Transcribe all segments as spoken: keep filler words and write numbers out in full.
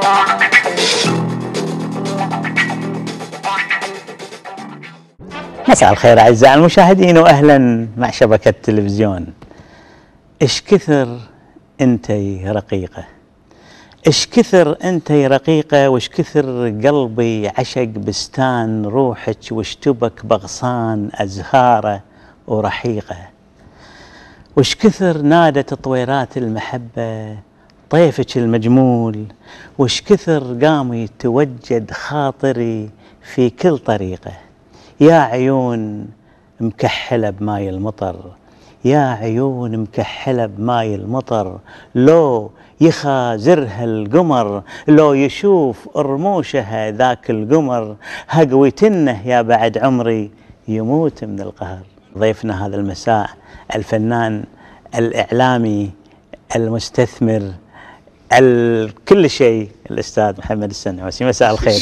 مساء الخير أعزائي المشاهدين وأهلا مع شبكة تلفزيون. إيش كثر أنتي رقيقة، إيش كثر أنتي رقيقة، وإيش كثر قلبي عشق بستان روحك، واشتبك بغصان أزهاره ورحيقة، وإيش كثر نادت طويرات المحبة طيفك المجمول، وإيش كثر قام يتوجد خاطري في كل طريقة. يا عيون مكحلة بماي المطر، يا عيون مكحلة بماي المطر، لو يخازرها القمر، لو يشوف رموشها ذاك القمر، هقويتنه يا بعد عمري يموت من القهر. ضيفنا هذا المساء الفنان الإعلامي المستثمر كل شيء الأستاذ محمد السنعوسي. مساء الخير.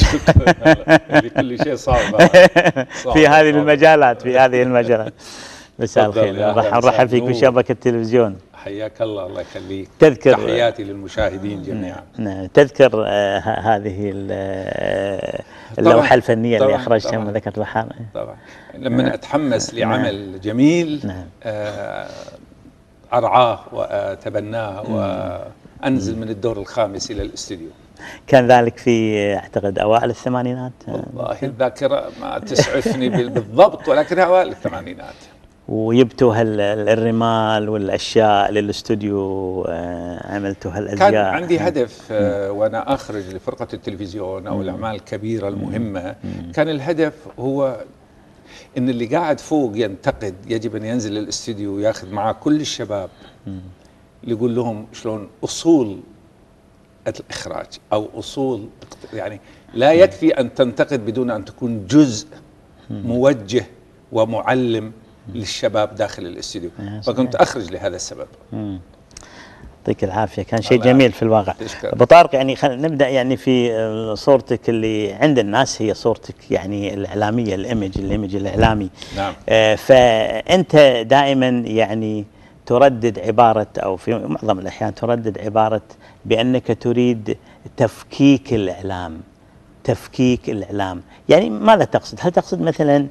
كل شيء صعب في هذه المجالات في هذه المجالات. مساء الخير، راح نرحب فيك بشبكة التلفزيون. حياك الله، الله يخليك. تذكر تحياتي للمشاهدين جميعا. نعم، تذكر آه هذه آه اللوحة الفنية اللي أخرجتها من ذكرت البحار. طبعا لما أتحمس لعمل جميل نعم. آه أرعاه وأتبناه وأنزل من الدور الخامس إلى الاستديو. كان ذلك في أعتقد أوائل الثمانينات. والله الذاكرة ما تسعفني بالضبط، ولكن أوائل الثمانينات. وجبتوا هالرمال والاشياء للاستوديو، عملتوا هالازياء. كان عندي هدف وانا اخرج لفرقه التلفزيون او الاعمال الكبيره المهمه، كان الهدف هو ان اللي قاعد فوق ينتقد يجب ان ينزل للاستوديو وياخذ معاه كل الشباب يقول لهم شلون اصول الاخراج او اصول، يعني لا يكفي ان تنتقد بدون ان تكون جزء موجه ومعلم للشباب داخل الاستديو، فكنت اخرج لهذا السبب. امم يعطيك العافيه، كان شيء جميل في الواقع. ابو طارق، يعني خلينا نبدا يعني في صورتك اللي عند الناس، هي صورتك يعني الاعلاميه، الايمج الايمج الاعلامي. نعم. آه فانت دائما يعني تردد عباره، او في معظم الاحيان تردد عباره بانك تريد تفكيك الاعلام. تفكيك الإعلام، يعني ماذا تقصد؟ هل تقصد مثلا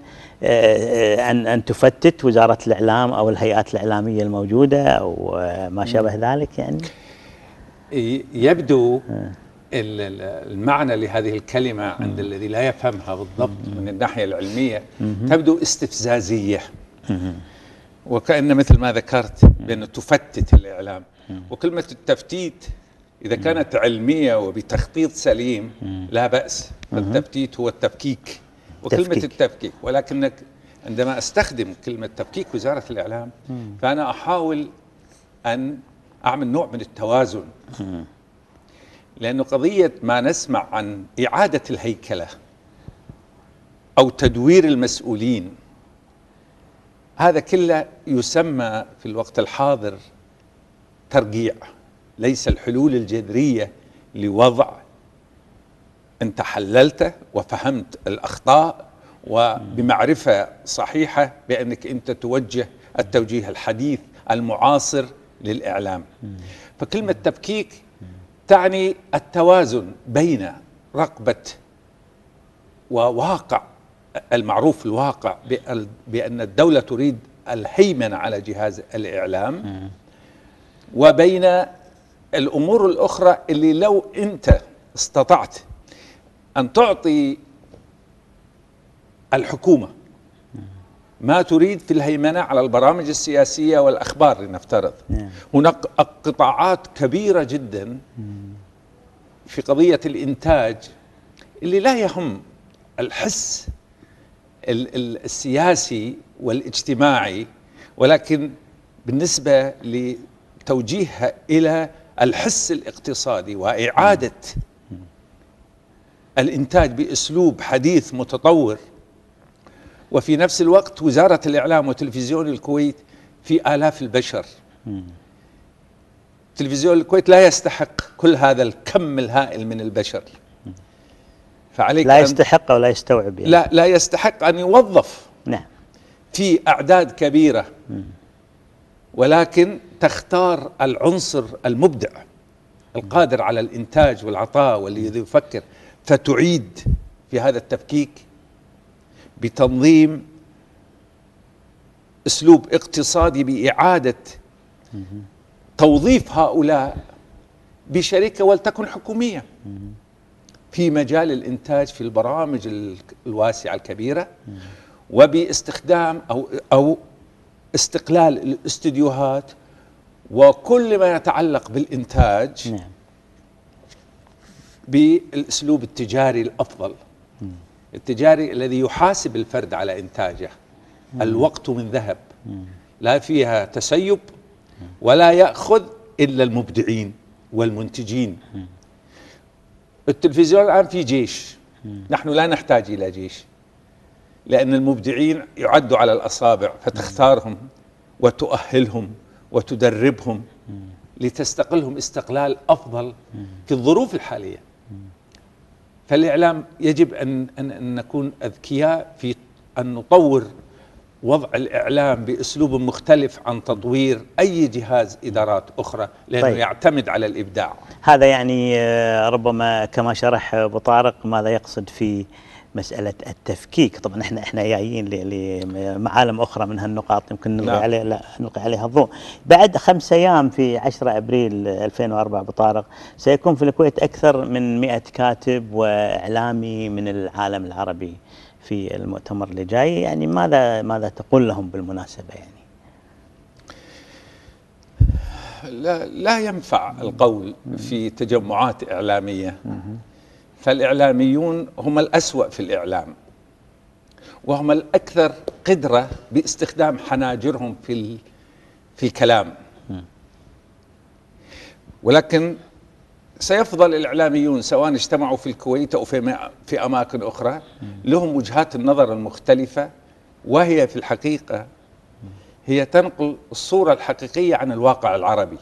أن أن تفتت وزارة الإعلام أو الهيئات الإعلامية الموجودة أو ما شابه ذلك؟ يعني يبدو المعنى لهذه الكلمة عند الذي لا يفهمها بالضبط من الناحية العلمية تبدو استفزازية، وكأن مثل ما ذكرت بأنه تفتت الإعلام. وكلمة التفتيت إذا كانت علمية وبتخطيط سليم لا بأس، فالتفتيت هو التفكيك وكلمة تفكيك. التفكيك، ولكنك عندما أستخدم كلمة تفكيك وزارة الإعلام فأنا أحاول أن أعمل نوع من التوازن، لأنه قضية ما نسمع عن إعادة الهيكلة أو تدوير المسؤولين هذا كله يسمى في الوقت الحاضر ترقيع، ليس الحلول الجذرية لوضع أنت حللته وفهمت الأخطاء وبمعرفة صحيحة بأنك أنت توجه التوجيه الحديث المعاصر للإعلام. فكلمة تفكيك تعني التوازن بين رغبة وواقع المعروف الواقع بأن الدولة تريد الهيمنة على جهاز الإعلام وبين الأمور الأخرى اللي لو أنت استطعت أن تعطي الحكومة ما تريد في الهيمنة على البرامج السياسية والأخبار لنفترض، هناك قطاعات كبيرة جدا في قضية الإنتاج اللي لا يهم الحس السياسي والاجتماعي، ولكن بالنسبة لتوجيهها إلى الحس الاقتصادي وإعادة الإنتاج بأسلوب حديث متطور. وفي نفس الوقت وزارة الإعلام وتلفزيون الكويت في آلاف البشر، تلفزيون الكويت لا يستحق كل هذا الكم الهائل من البشر، فعليك لا يستحق ولا يستوعب يعني. لا لا يستحق أن يوظف نعم في أعداد كبيرة، ولكن تختار العنصر المبدع القادر على الإنتاج والعطاء والذي يفكر، فتعيد في هذا التفكيك بتنظيم أسلوب اقتصادي بإعادة توظيف هؤلاء بشركة ولتكن حكومية في مجال الإنتاج في البرامج الواسعة الكبيرة، وباستخدام أو أو استقلال الاستديوهات وكل ما يتعلق بالإنتاج نعم. بالأسلوب التجاري الأفضل، التجاري الذي يحاسب الفرد على إنتاجه. الوقت من ذهب، لا فيها تسيب ولا يأخذ إلا المبدعين والمنتجين. التلفزيون الآن في جيش، نحن لا نحتاج إلى جيش، لأن المبدعين يعدوا على الأصابع، فتختارهم وتؤهلهم وتدربهم لتستقلهم استقلال أفضل في الظروف الحالية. فالإعلام يجب أن, أن, أن نكون أذكياء في أن نطور وضع الإعلام بأسلوب مختلف عن تطوير أي جهاز إدارات أخرى، لأنه طيب. يعتمد على الإبداع. هذا يعني ربما كما شرح أبو طارق ماذا يقصد في مسألة التفكيك. طبعا احنا احنا جايين لمعالم أخرى من هالنقاط يمكن نلقي نعم. عليها لا نلقي عليها الضوء. بعد خمس أيام في عشرة أبريل ألفين وأربعة أبو طارق سيكون في الكويت أكثر من مئة كاتب وإعلامي من العالم العربي في المؤتمر اللي جاي. يعني ماذا ماذا تقول لهم بالمناسبة؟ يعني لا لا ينفع القول في تجمعات إعلامية، فالإعلاميون هم الأسوأ في الإعلام، وهم الأكثر قدرة باستخدام حناجرهم في في الكلام. ولكن سيفضل الإعلاميون سواء اجتمعوا في الكويت أو في في أماكن أخرى لهم وجهات النظر المختلفة، وهي في الحقيقة هي تنقل الصورة الحقيقية عن الواقع العربي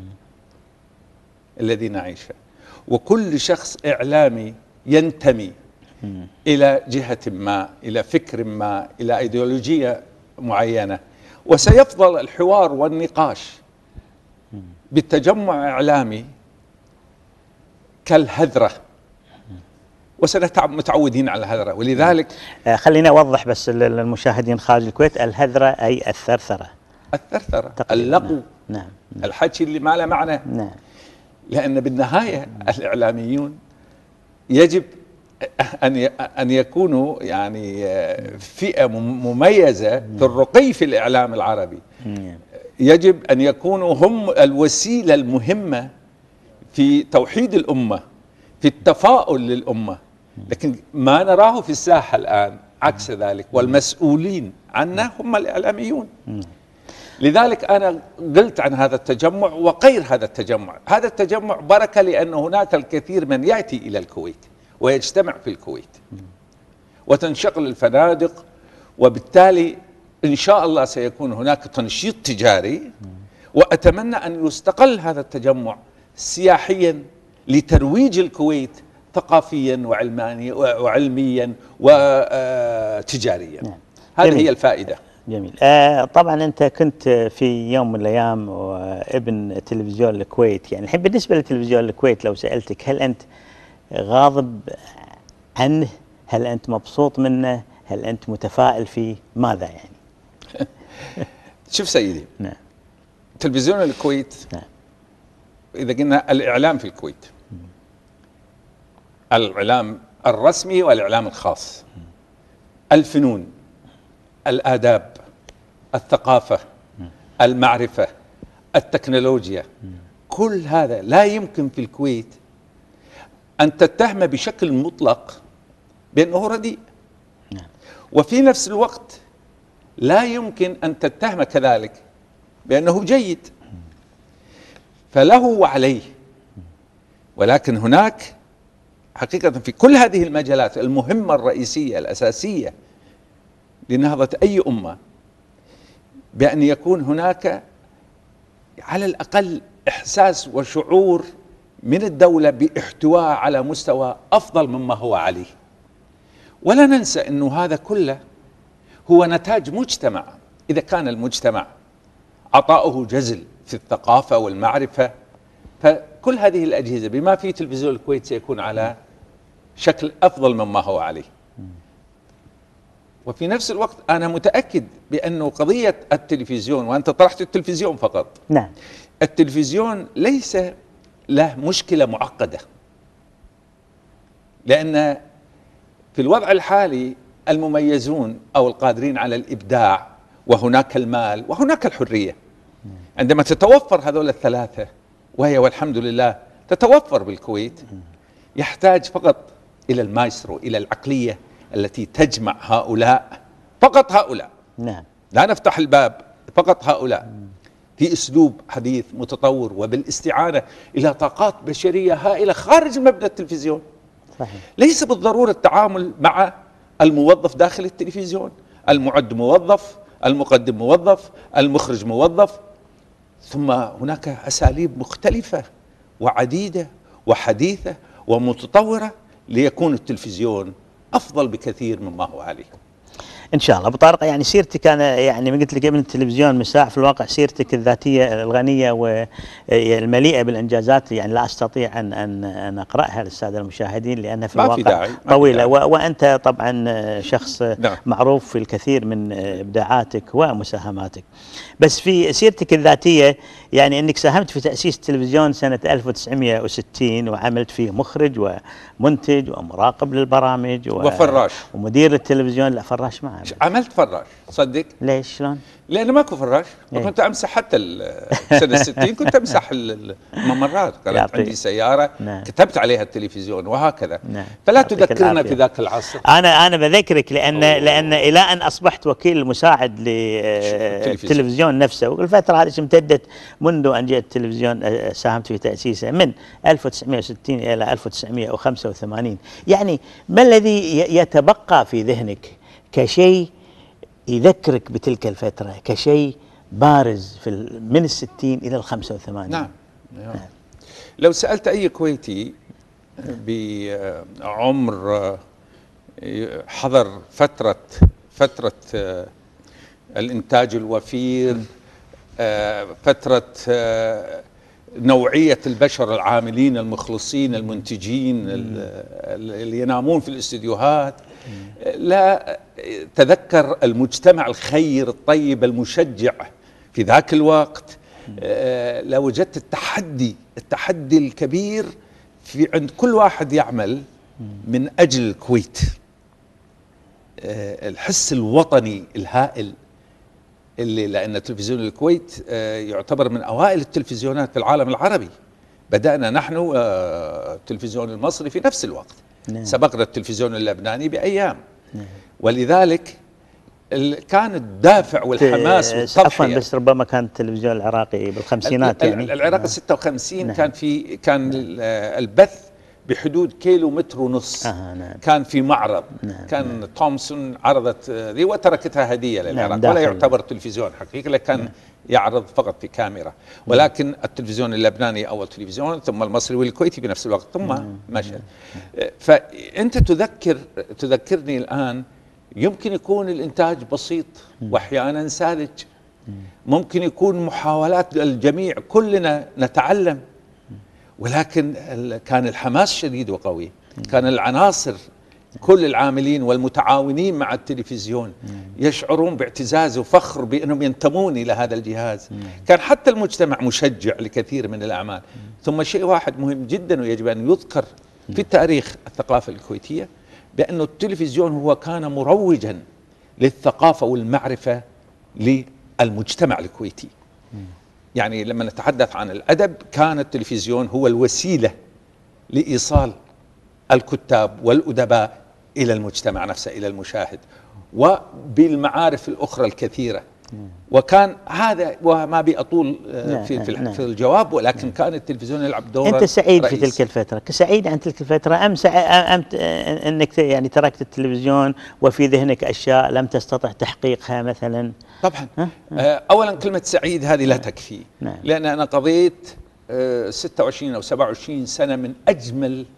الذي نعيشه. وكل شخص إعلامي ينتمي إلى جهة ما، إلى فكر ما، إلى أيديولوجية معينة، وسيفضل الحوار والنقاش بالتجمع إعلامي كالهذرة، وسنتعودين على الهذرة. ولذلك خليني أوضح بس للمشاهدين خارج الكويت، الهذرة أي الثرثرة، الثرثرة، اللقو، نعم. الحكي اللي ما له معنى. نعم. لأن بالنهاية الإعلاميون يجب أن أن يكونوا يعني فئة مميزة في الرقي في الإعلام العربي. يجب أن يكونوا هم الوسيلة المهمة في توحيد الأمة، في التفاؤل للأمة. لكن ما نراه في الساحة الآن عكس ذلك، والمسؤولين عنه هم الإعلاميون. لذلك أنا قلت عن هذا التجمع وغير هذا التجمع. هذا التجمع بركة لأن هناك الكثير من يأتي إلى الكويت ويجتمع في الكويت، وتنشغل الفنادق، وبالتالي إن شاء الله سيكون هناك تنشيط تجاري. وأتمنى أن يستقل هذا التجمع سياحيا لترويج الكويت ثقافيا وعلمانيا وعلميا وتجاريا. نعم. هذه هي الفائدة. جميل. آه طبعا أنت كنت في يوم من الأيام ابن تلفزيون الكويت، يعني الحين بالنسبة لتلفزيون الكويت لو سألتك هل أنت غاضب عنه؟ هل أنت مبسوط منه؟ هل أنت متفائل فيه؟ ماذا يعني؟ شوف سيدي، نعم. تلفزيون الكويت، نعم. إذا قلنا الإعلام في الكويت، الإعلام الرسمي والإعلام الخاص، الفنون، الآداب، الثقافة، المعرفة، التكنولوجيا، كل هذا لا يمكن في الكويت أن تتهم بشكل مطلق بأنه رديء. وفي نفس الوقت لا يمكن أن تتهم كذلك بأنه جيد، فله وعليه. ولكن هناك حقيقة في كل هذه المجالات المهمة الرئيسية الأساسية لنهضة أي أمة، بأن يكون هناك على الأقل إحساس وشعور من الدولة باحتواء على مستوى أفضل مما هو عليه. ولا ننسى أنه هذا كله هو نتاج مجتمع. إذا كان المجتمع عطاؤه جزل في الثقافة والمعرفة، كل هذه الأجهزة بما في تلفزيون الكويت سيكون على شكل أفضل مما هو عليه. وفي نفس الوقت أنا متأكد بأنه قضية التلفزيون، وأنت طرحت التلفزيون فقط، نعم، التلفزيون ليس له مشكلة معقدة، لأن في الوضع الحالي المميزون أو القادرين على الإبداع وهناك المال وهناك الحرية، عندما تتوفر هذول الثلاثة، وهي والحمد لله تتوفر بالكويت، يحتاج فقط إلى المايسترو، إلى العقلية التي تجمع هؤلاء، فقط هؤلاء، نعم، لا نفتح الباب، فقط هؤلاء في أسلوب حديث متطور وبالاستعانة إلى طاقات بشرية هائلة خارج مبنى التلفزيون. صحيح. ليس بالضرورة التعامل مع الموظف داخل التلفزيون، المعد موظف، المقدم موظف، المخرج موظف، ثم هناك أساليب مختلفة وعديدة وحديثة ومتطورة ليكون التلفزيون أفضل بكثير مما هو عليه. ان شاء الله. ابو طارق، يعني سيرتك انا يعني ما قلت لك ابن التلفزيون مساع، في الواقع سيرتك الذاتيه الغنيه والمليئه بالانجازات يعني لا استطيع ان ان ان اقراها للساده المشاهدين لانها في ما في الواقع داعي، ما في طويله، داعي. وانت طبعا شخص نعم. معروف في الكثير من ابداعاتك ومساهماتك. بس في سيرتك الذاتيه يعني انك ساهمت في تاسيس التلفزيون سنه ألف وتسعمئة وستين، وعملت فيه مخرج ومنتج ومراقب للبرامج و... وفراش ومدير التلفزيون. لا، فراش ما عملت. عملت فراش، صدق؟ ليش شلون؟ لأنه ماكو فراش، إيه. وكنت أمسح حتى سنة الستين كنت أمسح الممرات، كانت يعطي. عندي سيارة نعم. كتبت عليها التلفزيون وهكذا. نعم. فلا يعطيك تذكرنا العافية. في ذاك العصر. انا انا بذكرك لان أوه. لان الى ان اصبحت وكيل مساعد للتلفزيون نفسه، والفتره هذه امتدت منذ ان جاء التلفزيون، ساهمت في تاسيسه من ألف وتسعمئة وستين الى ألف وتسعمئة وخمسة وثمانين. يعني ما الذي يتبقى في ذهنك كشيء يذكرك بتلك الفتره، كشيء بارز في من الستين الى الخمسة وثمانين؟ نعم. نعم. لو سألت أي كويتي بعمر حضر فترة فترة الإنتاج الوفير، فترة نوعية البشر العاملين المخلصين المنتجين اللي ينامون في الاستديوهات، لا تذكر المجتمع الخير الطيب المشجع في ذاك الوقت، لوجدت التحدي التحدي الكبير في عند كل واحد يعمل من أجل الكويت، الحس الوطني الهائل اللي لأن تلفزيون الكويت يعتبر من أوائل التلفزيونات في العالم العربي. بدأنا نحن التلفزيون المصري في نفس الوقت. نعم. سبقنا التلفزيون اللبناني بأيام. نعم. ولذلك كان الدافع والحماس والتضحية. عفوا بس ربما كان التلفزيون العراقي بالخمسينات يعني العراق ستة وخمسين. نعم. كان في كان نعم. البث بحدود كيلو متر ونص. آه نعم. كان في معرض. نعم. كان نعم. تومسون عرضت ذي وتركتها هدية للعراق. نعم. ولا يعتبر تلفزيون حقيقي، لكن نعم. يعرض فقط في كاميرا. ولكن نعم. التلفزيون اللبناني أول تلفزيون، ثم المصري والكويتي بنفس الوقت، ثم نعم. مشى. نعم. فأنت تذكر تذكرني الآن، يمكن يكون الإنتاج بسيط وأحيانا ساذج، ممكن يكون محاولات الجميع، كلنا نتعلم، ولكن كان الحماس شديد وقوي. كان العناصر كل العاملين والمتعاونين مع التلفزيون يشعرون باعتزاز وفخر بأنهم ينتمون إلى هذا الجهاز. كان حتى المجتمع مشجع لكثير من الأعمال. ثم شيء واحد مهم جدا ويجب أن يذكر في التاريخ الثقافة الكويتية، بأن التلفزيون هو كان مروجا للثقافة والمعرفة للمجتمع الكويتي. يعني لما نتحدث عن الأدب، كان التلفزيون هو الوسيلة لإيصال الكتاب والأدباء إلى المجتمع نفسه، إلى المشاهد، وبالمعارف الأخرى الكثيرة. وكان هذا، وما بأطول في, في, في الجواب، ولكن كان التلفزيون يلعب دورا. أنت سعيد رئيسي. في تلك الفترة، كسعيد عن تلك الفترة، أم, أم أنك يعني تركت التلفزيون وفي ذهنك أشياء لم تستطع تحقيقها مثلا؟ طبعا. أولا كلمة سعيد هذه لا تكفي. نعم. لأن أنا قضيت ستة وعشرين أو سبعة وعشرين سنة من أجمل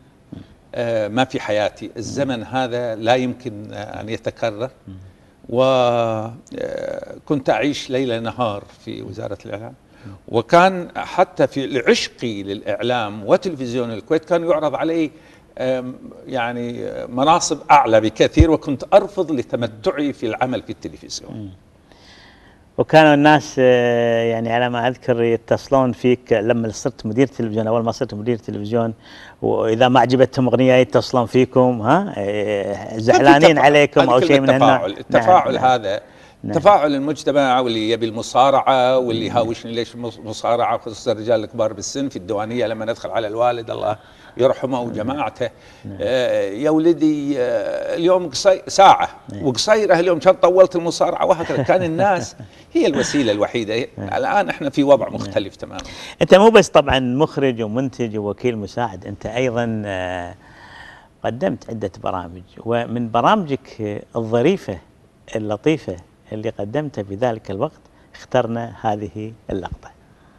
ما في حياتي. الزمن هذا لا يمكن أن يتكرر. وكنت أعيش ليل نهار في وزارة الإعلام، وكان حتى في عشقي للإعلام وتلفزيون الكويت كان يعرض علي يعني مناصب أعلى بكثير، وكنت أرفض لتمتعي في العمل في التلفزيون. وكانوا الناس يعني على ما أذكر يتصلون فيك لما صرت مدير تلفزيون، أول ما صرت مدير تلفزيون، وإذا ما عجبتهم أغنية يتصلون فيكم، ها زعلانين عليكم أو شيء من النوع. التفاعل نعم هذا نعم. تفاعل المجتمع، واللي يبي المصارعة واللي يهاوشني ليش مصارعة، خصوصا الرجال الكبار بالسن في الديوانية لما ندخل على الوالد الله يرحمه وجماعته، آه يا ولدي آه اليوم قصي ساعة وقصيرة، اليوم كان طولت المصارعة، وهكذا. كان الناس هي الوسيلة الوحيدة. الآن احنا في وضع مختلف تماما. أنت مو بس طبعا مخرج ومنتج ووكيل مساعد، أنت أيضا آه قدمت عدة برامج، ومن برامجك الظريفة اللطيفة اللي قدمتها في ذلك الوقت اخترنا هذه اللقطة.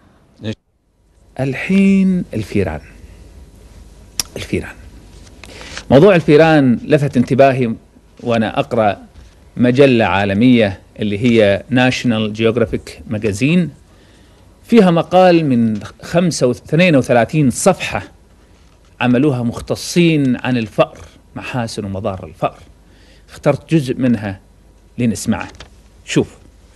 الحين الفيران. الفيران موضوع الفيران لفت انتباهي وأنا أقرأ مجلة عالمية اللي هي ناشونال جيوغرافيك ماجازين، فيها مقال من خمسة واثنين وثلاثين صفحة عملوها مختصين عن الفأر، محاسن ومضار الفأر. اخترت جزء منها لنسمعه. شوف.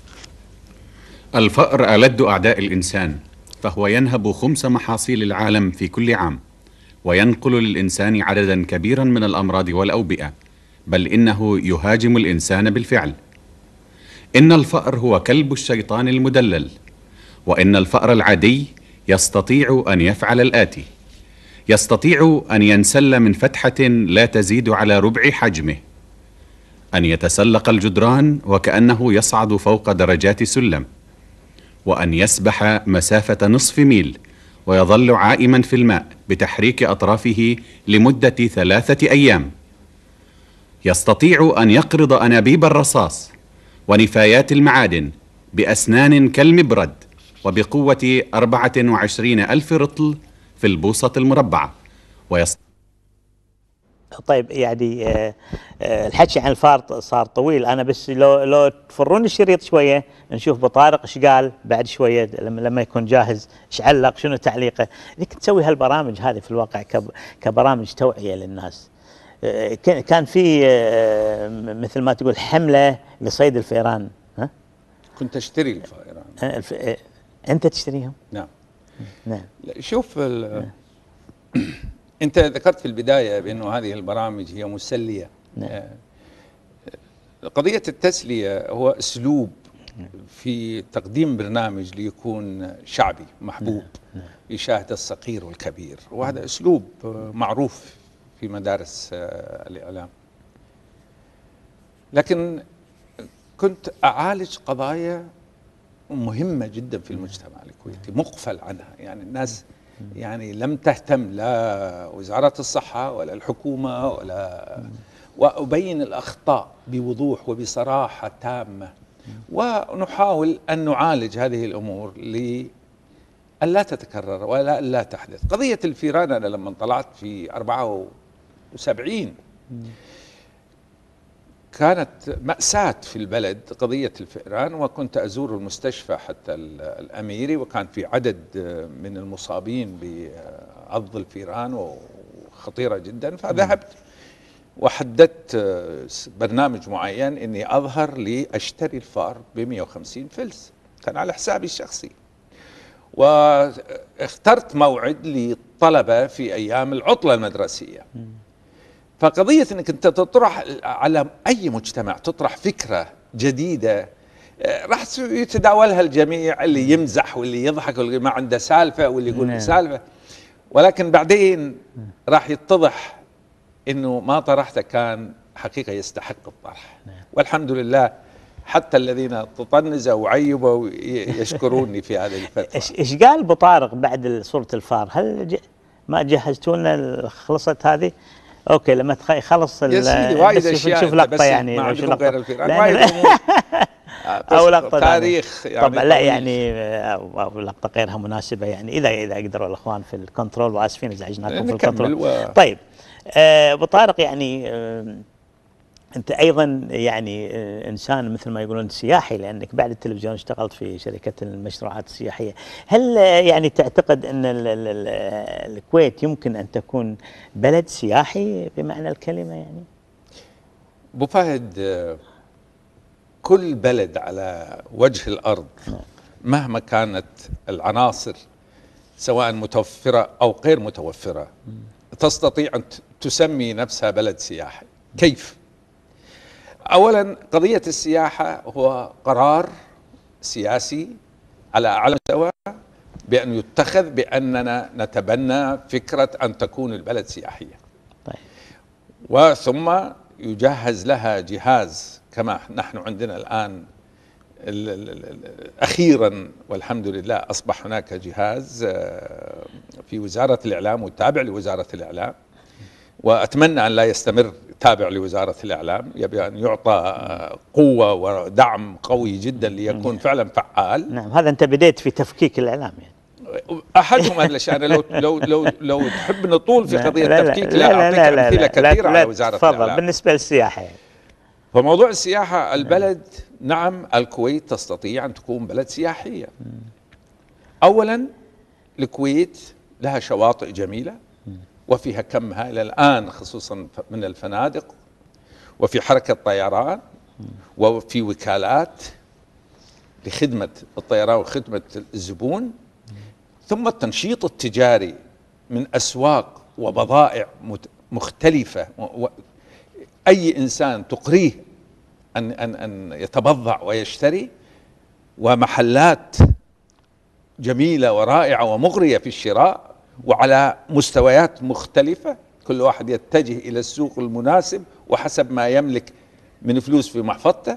الفأر ألد أعداء الإنسان، فهو ينهب خمس محاصيل العالم في كل عام، وينقل للإنسان عددا كبيرا من الأمراض والأوبئة، بل إنه يهاجم الإنسان بالفعل. إن الفأر هو كلب الشيطان المدلل، وإن الفأر العادي يستطيع أن يفعل الآتي: يستطيع أن ينسل من فتحة لا تزيد على ربع حجمه، أن يتسلق الجدران وكأنه يصعد فوق درجات سلم، وأن يسبح مسافة نصف ميل ويظل عائما في الماء بتحريك أطرافه لمدة ثلاثة أيام. يستطيع أن يقرض أنابيب الرصاص ونفايات المعادن بأسنان كالمبرد وبقوة أربعة وعشرين ألف رطل في البوصة المربعة. ويست... طيب يعني آه آه الحكي عن الفار صار طويل، أنا بس لو لو تفرون الشريط شوية نشوف أبو طارق إيش قال بعد شوية لما لما يكون جاهز، إيش علق، شنو تعليقه. ليك تسوي هالبرامج هذه في الواقع كبرامج توعية للناس. آه كان في آه مثل ما تقول حملة لصيد الفئران. ها؟ كنت أشتري الفئران. آه الف... آه أنت تشتريهم؟ نعم. نعم. شوف أنت ذكرت في البداية بأنه هذه البرامج هي مسلية. نعم. قضية التسلية هو أسلوب في تقديم برنامج ليكون شعبي محبوب يشاهد الصغير والكبير، وهذا أسلوب معروف في مدارس الإعلام. لكن كنت أعالج قضايا مهمة جدا في المجتمع الكويتي مغفل عنها، يعني الناس يعني لم تهتم، لا وزارة الصحة ولا الحكومة ولا، وأبين الأخطاء بوضوح وبصراحة تامة، ونحاول أن نعالج هذه الأمور لألا تتكرر ولا لا تحدث. قضية الفيران أنا لما طلعت في أربعة وسبعين كانت مأساة في البلد قضية الفئران، وكنت أزور المستشفى حتى الأميري، وكان في عدد من المصابين بعض الفئران وخطيرة جدا، فذهبت وحددت برنامج معين إني أظهر لأشتري الفار ب مئة وخمسين فلس، كان على حسابي الشخصي. واخترت موعد للطلبة في أيام العطلة المدرسية. فقضية أنك أنت تطرح على أي مجتمع، تطرح فكرة جديدة راح يتداولها الجميع، اللي يمزح واللي يضحك واللي ما عنده سالفة واللي يقول سالفة، ولكن بعدين راح يتضح أنه ما طرحته كان حقيقة يستحق الطرح. والحمد لله حتى الذين تطنزوا وعيبوا يشكروني في هذه الفترة. إيش قال أبو طارق بعد صورة الفار؟ هل ما جهزتوا لنا خلصت هذه؟ اوكي لما يخلص يا سيدي وايد اشياء، شوف لقطه يعني ما عندكم غير الفيران وايد او لقطه تاريخ يعني طبعا لا يعني او لقطه غيرها مناسبه يعني اذا اذا قدروا الاخوان في الكنترول، واسفين ازعجناكم في الكنترول. و... طيب ابو طارق يعني انت ايضا يعني انسان مثل ما يقولون سياحي، لانك بعد التلفزيون اشتغلت في شركه المشروعات السياحيه. هل يعني تعتقد ان ال ال ال الكويت يمكن ان تكون بلد سياحي بمعنى الكلمه يعني؟ ابو فهد، كل بلد على وجه الارض مهما كانت العناصر سواء متوفره او غير متوفره تستطيع ان تسمي نفسها بلد سياحي. كيف؟ اولا، قضيه السياحه هو قرار سياسي على اعلى مستوى بان يتخذ باننا نتبنى فكره ان تكون البلد سياحيه. طيب. وثم يجهز لها جهاز كما نحن عندنا الان ال ال ال اخيرا والحمد لله اصبح هناك جهاز في وزاره الاعلام وتابع لوزاره الاعلام، وأتمنى أن لا يستمر تابع لوزارة الإعلام، يبي أن يعطى قوة ودعم قوي جدا ليكون فعلا فعال. نعم، هذا أنت بديت في تفكيك الإعلام يعني. أحدهم هذا الأشياء. أنا لو لو لو لو تحب نطول في قضية لا التفكيك لا, لا, لا أعطيك لا لا أمثلة لا كثيرة لا على وزارة تفضل الإعلام. بالنسبة للسياحة يعني. فموضوع السياحة، البلد نعم الكويت تستطيع أن تكون بلد سياحية. أولا الكويت لها شواطئ جميلة وفيها كم هائل الآن خصوصا من الفنادق، وفي حركة طيران، وفي وكالات لخدمة الطيران وخدمة الزبون، ثم التنشيط التجاري من أسواق وبضائع مختلفة، أي إنسان تقريه أن أن أن يتبضع ويشتري، ومحلات جميلة ورائعة ومغرية في الشراء وعلى مستويات مختلفة، كل واحد يتجه إلى السوق المناسب وحسب ما يملك من فلوس في محفظته.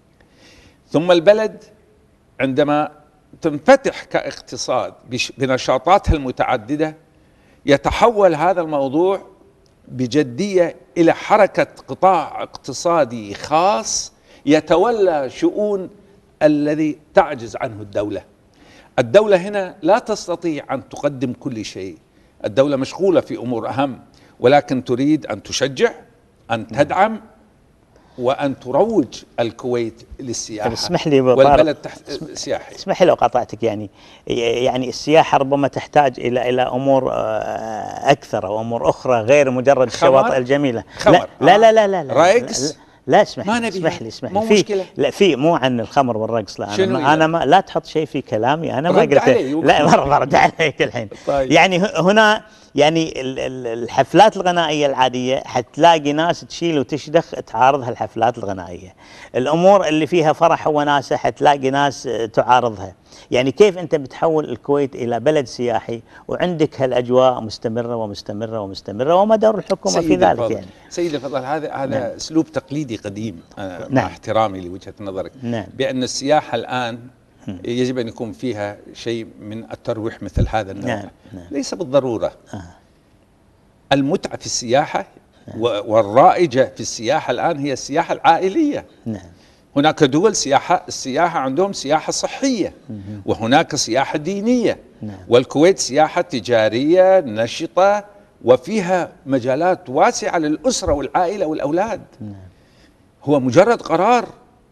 ثم البلد عندما تنفتح كاقتصاد بنشاطاتها المتعددة يتحول هذا الموضوع بجدية إلى حركة قطاع اقتصادي خاص يتولى شؤون الذي تعجز عنه الدولة. الدولة هنا لا تستطيع أن تقدم كل شيء، الدولة مشغولة في أمور أهم، ولكن تريد أن تشجع، أن تدعم، وأن تروج الكويت للسياحة. اسمح لي والبلد تحت سياحي. اسمح لي لو قاطعتك، يعني يعني السياحة ربما تحتاج إلى إلى أمور أكثر أو أمور أخرى غير مجرد الشواطئ الجميلة. خمر. لا لا لا لا لا رايقس. لا اسمح لي اسمح لي اسمح لي في لا في مو عن الخمر والرقص. لا انا ما انا ما لا تحط شيء في كلامي، انا ما قلت. لا مره برد عليك الحين. طيب. يعني هنا يعني الحفلات الغنائيه العاديه حتلاقي ناس تشيل وتشدخ تعارضها الحفلات الغنائيه، الامور اللي فيها فرح وناسه حتلاقي ناس تعارضها. يعني كيف انت بتحول الكويت الى بلد سياحي وعندك هالاجواء مستمره ومستمره ومستمره، وما دور الحكومه في ذلك؟ الفضل. يعني سيدي الفضل، هذا هذا نعم. اسلوب تقليدي قديم. آه نعم. مع احترامي لوجهه نظرك، نعم. بان السياحه الان يجب ان يكون فيها شيء من الترويح مثل هذا النوع. نعم. نعم. ليس بالضروره. آه. المتعه في السياحه نعم. والرائجه في السياحه الان هي السياحه العائليه. نعم. هناك دول سياحة السياحة عندهم سياحة صحية، وهناك سياحة دينية. نعم. والكويت سياحة تجارية نشطة وفيها مجالات واسعة للأسرة والعائلة والأولاد. نعم. هو مجرد قرار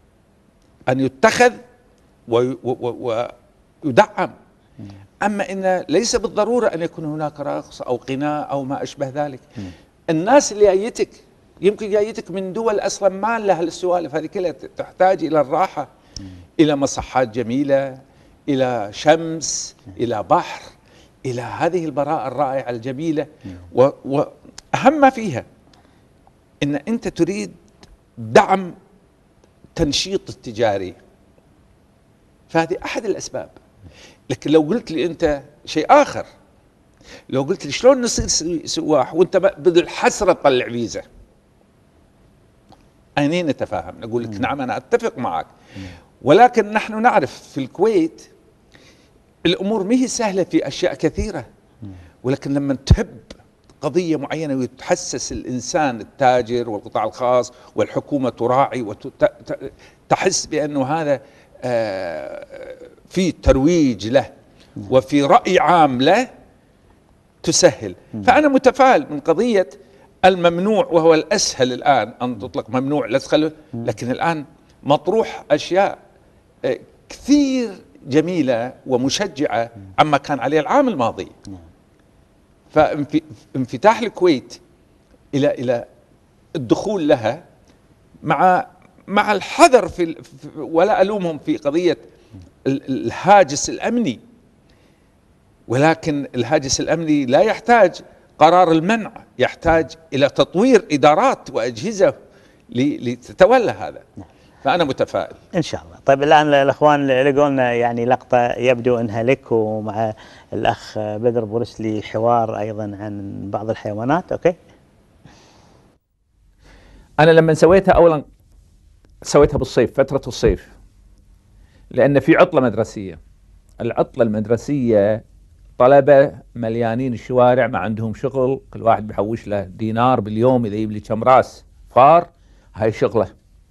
أن يتخذ ويدعم. أما إن ليس بالضرورة أن يكون هناك رقص أو غناء أو ما أشبه ذلك. نعم. الناس اللي جايتك يمكن جايتك من دول أصلا ما لها السوالف هذه كلها، تحتاج إلى الراحة، مم. إلى مصحات جميلة، إلى شمس، مم. إلى بحر، إلى هذه البراءة الرائعة الجميلة. وأهم ما فيها إن أنت تريد دعم تنشيط التجاري، فهذه أحد الأسباب. لكن لو قلت لي أنت شيء آخر، لو قلت لي شلون نصير سواح وأنت بدل حسرة تطلع فيزا، أين نتفاهم؟ نقول لك نعم أنا أتفق معك، ولكن نحن نعرف في الكويت الأمور ما هي سهلة في أشياء كثيرة، ولكن لما تهب قضية معينة ويتحسس الإنسان التاجر والقطاع الخاص والحكومة تراعي وتحس بأنه هذا في ترويج له وفي رأي عام له تسهل. فأنا متفائل من قضية الممنوع، وهو الأسهل الآن أن تطلق ممنوع لا تخلوا، لكن الآن مطروح أشياء كثير جميلة ومشجعة عما كان عليه العام الماضي. فانفتاح الكويت إلى إلى الدخول لها مع مع الحذر في، ولا ألومهم في قضية الهاجس الأمني، ولكن الهاجس الأمني لا يحتاج قرار المنع، يحتاج إلى تطوير إدارات وأجهزة لتتولى هذا. فأنا متفائل إن شاء الله. طيب الآن الأخوان لقوا لنا يعني لقطة يبدو أنها لك ومع الأخ بدر بورسلي حوار أيضا عن بعض الحيوانات. أوكي. أنا لما سويتها أولا سويتها بالصيف، فترة الصيف، لأن في عطلة مدرسية. العطلة المدرسية طلبة مليانين الشوارع ما عندهم شغل، كل واحد بيحوش له دينار باليوم إذا يجيب لي كم راس فار، هاي شغله.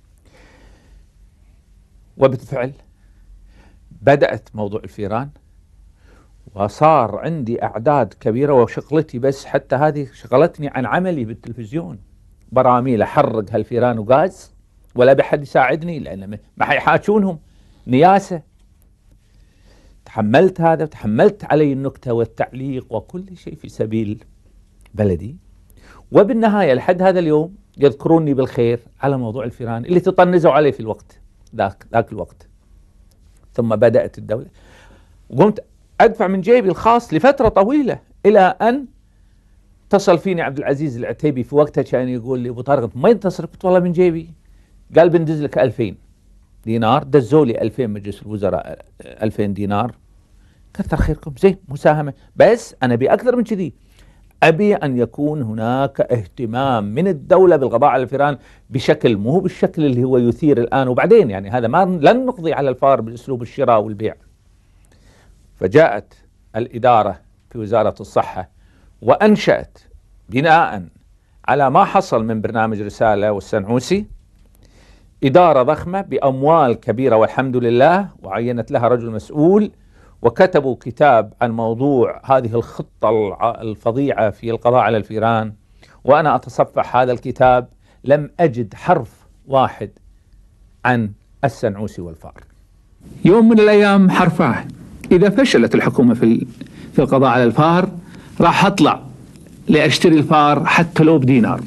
وبالفعل بدأت موضوع الفيران وصار عندي أعداد كبيرة، وشغلتي بس حتى هذه شغلتني عن عملي بالتلفزيون، براميل أحرق هالفيران وغاز ولا بحد يساعدني لأن ما حيحاجونهم نياسة. تحملت هذا، تحملت علي النكتة والتعليق وكل شيء في سبيل بلدي، وبالنهاية لحد هذا اليوم يذكروني بالخير على موضوع الفيران اللي تطنزوا عليه في الوقت ذاك ذاك الوقت. ثم بدأت الدولة وقمت أدفع من جيبي الخاص لفترة طويلة إلى أن اتصل فيني عبد العزيز العتيبي في وقتها، كان يقول لي أبو طارق ما أنت تصرف؟ قلت والله من جيبي. قال بندز لك ألفين دينار، دزوا لي ألفين مجلس الوزراء، ألفين دينار. كثر خيركم، زين مساهمة، بس أنا أبي أكثر من كذي، أبي أن يكون هناك اهتمام من الدولة بالقضاء على الفيران بشكل مو بالشكل اللي هو يثير الآن وبعدين، يعني هذا ما لن نقضي على الفار بأسلوب الشراء والبيع. فجاءت الإدارة في وزارة الصحة وأنشأت بناء على ما حصل من برنامج رسالة والسنعوسي إدارة ضخمة بأموال كبيرة والحمد لله، وعينت لها رجل مسؤول، وكتبوا كتاب عن موضوع هذه الخطة الفظيعة في القضاء على الفيران. وأنا أتصفح هذا الكتاب لم أجد حرف واحد عن السنعوسي والفار. يوم من الأيام حرفاه، إذا فشلت الحكومة في في القضاء على الفار راح أطلع لأشتري الفار حتى لو بدينار.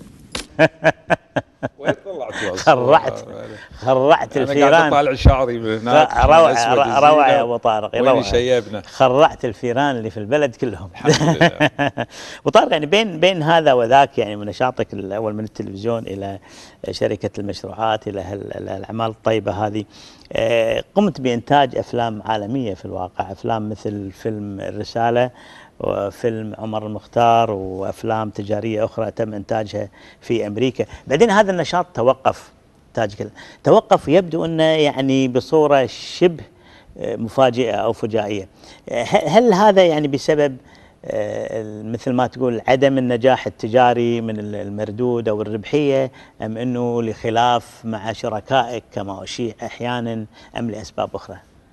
وين طلعت؟ خرعت خرعت الفيران. انا قاعد اطالع شعري من هناك. روعه روعه يا ابو طارق، روعه. شيبنا خرعت الفيران اللي في البلد كلهم. الحمد لله. ابو طارق، يعني بين بين هذا وذاك، يعني من نشاطك الاول من التلفزيون الى شركه المشروعات الى الاعمال الطيبه هذه، قمت بانتاج افلام عالميه في الواقع، افلام مثل فيلم الرساله وفيلم عمر المختار وأفلام تجارية أخرى تم إنتاجها في أمريكا. بعدين هذا النشاط توقف، إنتاج كله توقف، يبدو أنه يعني بصورة شبه مفاجئة أو فجائية. هل هذا يعني بسبب مثل ما تقول عدم النجاح التجاري من المردود أو الربحية، أم أنه لخلاف مع شركائك كما أشيع أحيانا، أم لأسباب أخرى؟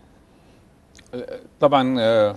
طبعا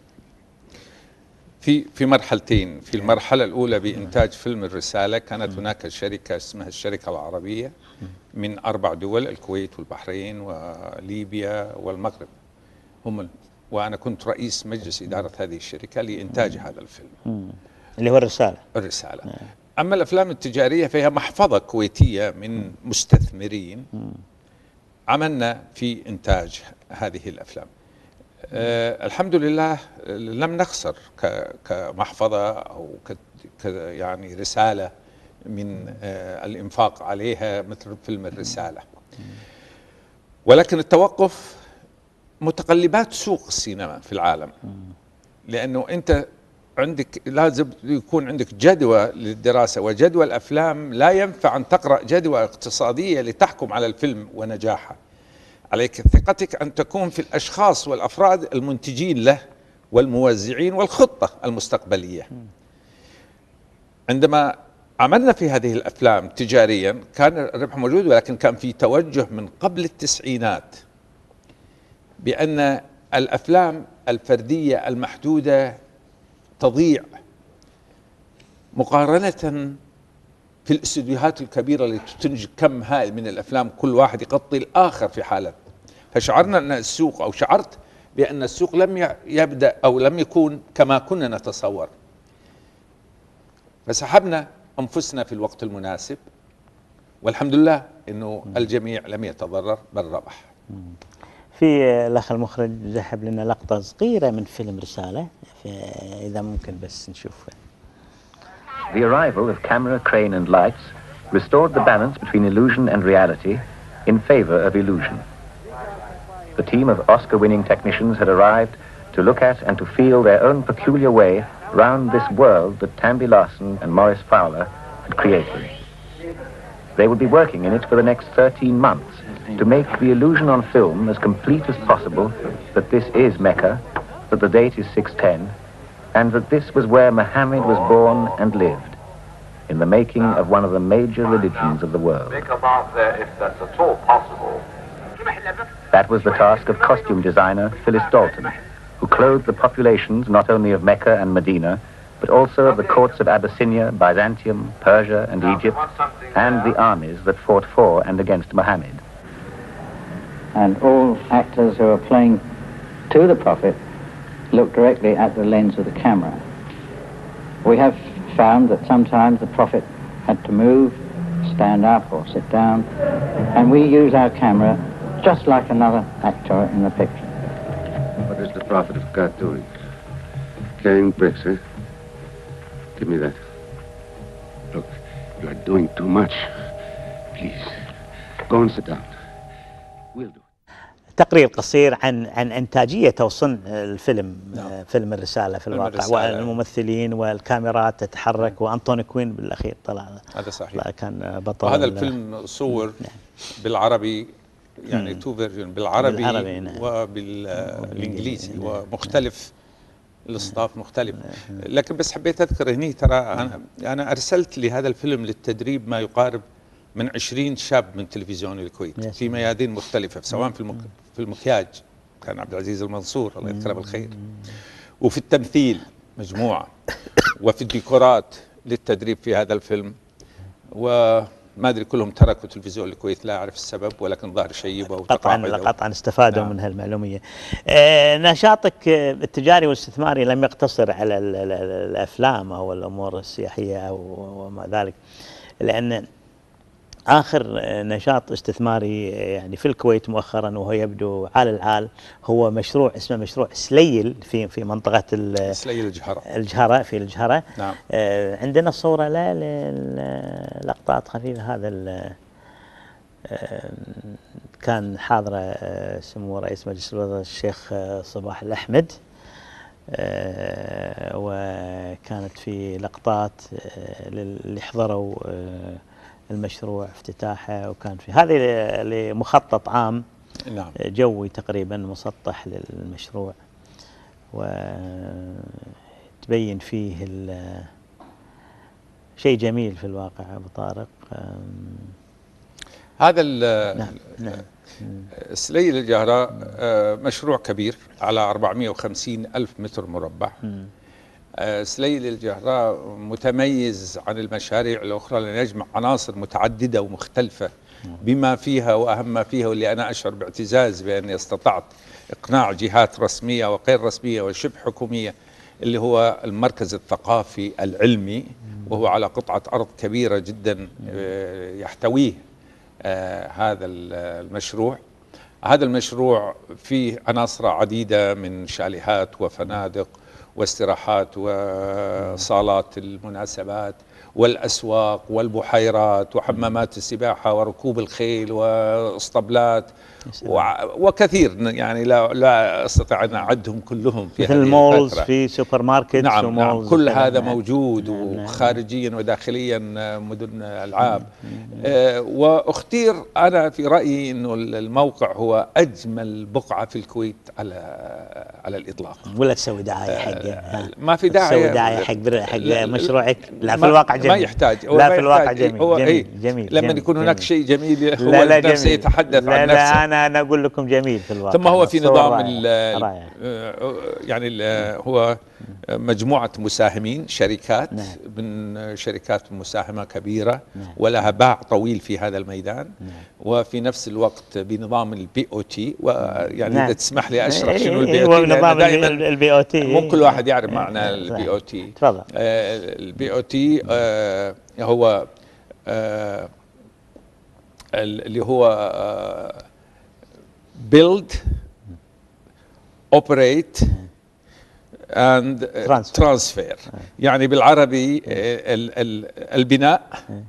في في مرحلتين. في المرحلة الأولى بإنتاج فيلم الرسالة كانت هناك شركة اسمها الشركة العربية من أربع دول، الكويت والبحرين وليبيا والمغرب هم، وأنا كنت رئيس مجلس إدارة هذه الشركة لإنتاج هذا الفيلم اللي هو الرسالة. الرسالة. أما الأفلام التجارية فهي محفظة كويتية من مستثمرين عملنا في إنتاج هذه الأفلام. أه الحمد لله لم نخسر كمحفظة أو ك يعني رسالة من أه الإنفاق عليها مثل فيلم الرسالة، ولكن التوقف متقلبات سوق السينما في العالم، لأنه أنت عندك لازم يكون عندك جدوى للدراسة، وجدوى الأفلام لا ينفع أن تقرأ جدوى اقتصادية لتحكم على الفيلم ونجاحه. عليك ثقتك أن تكون في الأشخاص والأفراد المنتجين له والموزعين والخطة المستقبلية. عندما عملنا في هذه الأفلام تجاريا كان الربح موجود، ولكن كان في توجه من قبل التسعينات بأن الأفلام الفردية المحدودة تضيع، مقارنة في الاستديوهات الكبيرة اللي تنتج كم هائل من الأفلام، كل واحد يغطي الآخر في حالة. فشعرنا أن السوق، أو شعرت بأن السوق لم يبدأ أو لم يكون كما كنا نتصور، فسحبنا أنفسنا في الوقت المناسب، والحمد لله أنه الجميع لم يتضرر بل ربح. في الأخ المخرج ذهب لنا لقطة صغيرة من فيلم رسالة، إذا ممكن بس نشوفها. The arrival of camera, crane and lights restored the balance between illusion and reality in favor of illusion. The team of Oscar-winning technicians had arrived to look at and to feel their own peculiar way round this world that Tamby Larson and Maurice Fowler had created. They would be working in it for the next thirteen months to make the illusion on film as complete as possible that this is Mecca, that the date is six ten, and that this was where Muhammad was born and lived, in the making of one of the major religions of the world. Make a mark there if that's at all possible. That was the task of costume designer Phyllis Dalton, who clothed the populations not only of Mecca and Medina, but also of the courts of Abyssinia, Byzantium, Persia and Egypt, and the armies that fought for and against Muhammad. And all actors who are playing to the Prophet look directly at the lens of the camera. We have found that sometimes the Prophet had to move, stand up or sit down, and we use our camera just like another actor in the picture. What is the Prophet of God doing? Carrying bricks, eh? Give me that. Look, you are doing too much. Please, go and sit down. We'll do. تقرير قصير عن عن انتاجيه او صنع الفيلم. نعم. فيلم الرساله في الواقع، الرسالة. والممثلين والكاميرات تتحرك، وانطوني كوين بالاخير طلع. هذا صحيح. كان بطل. وهذا الفيلم صور نعم. بالعربي، يعني تو فيرجن، بالعربي, بالعربي نعم. وبالانجليزي، ومختلف الاصناف مختلف. لكن بس حبيت اذكر هني، ترى انا انا ارسلت لهذا الفيلم للتدريب ما يقارب من عشرين شاب من تلفزيون الكويت في ميادين مختلفة، سواء في المك... في المكياج كان عبد العزيز المنصور الله يذكره بالخير، وفي التمثيل مجموعة، وفي الديكورات للتدريب في هذا الفيلم. وما أدري كلهم تركوا تلفزيون الكويت، لا أعرف السبب، ولكن ظهر شيبة وتقاعدوا. قطعا قطعا استفادوا نعم. من هالمعلومية. آه نشاطك التجاري والاستثماري لم يقتصر على ال ال الأفلام أو الأمور السياحية أو وما ذلك، لأن آخر نشاط استثماري يعني في الكويت مؤخرا وهو يبدو عال العال هو مشروع اسمه مشروع سليل في في منطقة سليل الجهرة الجهرة في الجهرة. نعم. آه عندنا صورة لا لقطات خفيفة. هذا آه كان حاضرة آه سمو رئيس مجلس الوزراء الشيخ آه صباح الأحمد، آه وكانت في لقطات آه اللي حضروا آه المشروع افتتاحه، وكان في هذه لمخطط عام نعم. جوي تقريبا مسطح للمشروع، وتبين فيه شيء جميل في الواقع أبو طارق. هذا نعم. نعم. سليل الجهرة مشروع كبير على أربعمئة وخمسين ألف متر مربع. م. سليل الجهراء متميز عن المشاريع الأخرى لأن يجمع عناصر متعددة ومختلفة بما فيها وأهم ما فيها، واللي أنا أشعر باعتزاز بأني استطعت إقناع جهات رسمية وغير رسمية وشبه حكومية، اللي هو المركز الثقافي العلمي، وهو على قطعة أرض كبيرة جدا يحتويه هذا المشروع. هذا المشروع فيه عناصر عديدة من شاليهات وفنادق واستراحات وصالات المناسبات والأسواق والبحيرات وحمامات السباحة وركوب الخيل واسطبلات وكثير، يعني لا لا استطيع ان اعدهم كلهم في مثل المولز، في سوبر ماركت. نعم, نعم كل هذا موجود. نعم. وخارجيا وداخليا مدن العاب. آه واختير انا في رايي انه الموقع هو اجمل بقعه في الكويت على على الاطلاق. ولا تسوي دعايه حقه؟ آه ما في داعي تسوي دعايه حق حق مشروعك؟ لا في الواقع جميل. ما يحتاج. لا في الواقع جميل. هو جميل, جميل, جميل لما جميل يكون هناك شيء جميل هو لا لا نفسه جميل. يتحدث لا عن لا نفسه. انا انا اقول لكم جميل في الواقع. ثم هو في نظام ال يعني ال هو مجموعة مساهمين، شركات، نعم. من شركات مساهمة كبيرة، نعم. ولها باع طويل في هذا الميدان، نعم. وفي نفس الوقت بنظام البي او تي. ويعني نعم. إذا تسمح لي أشرح إيه شنو إيه البي هو او تي، نظام دائما البي او تي مو كل واحد يعرف إيه معنى إيه البي او تي. تفضل. البي او تي هو آه اللي هو آه build, operate and Transfer. transfer. يعني بالعربي ال- ال- البناء